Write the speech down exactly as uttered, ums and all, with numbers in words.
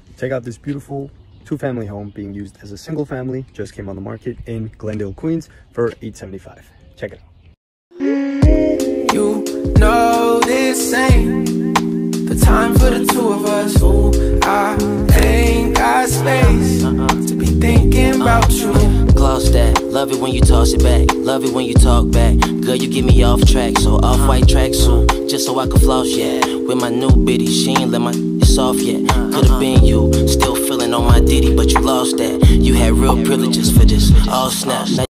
Check out this beautiful two-family home being used as a single family. Just came on the market in Glendale, Queens for eight seventy-five. Check it out. You know this ain't the time for the two of us. Ooh, I ain't got space to be thinking about you. Gloss that, love it when you toss it back, love it when you talk back. Girl, you get me off track, so off-white tracksuit, just so I can floss, yeah. With my new bitty, she ain't let my it's off yet. Could've been you, still feeling on my ditty, but you lost that. You had real privileges for this, all snap.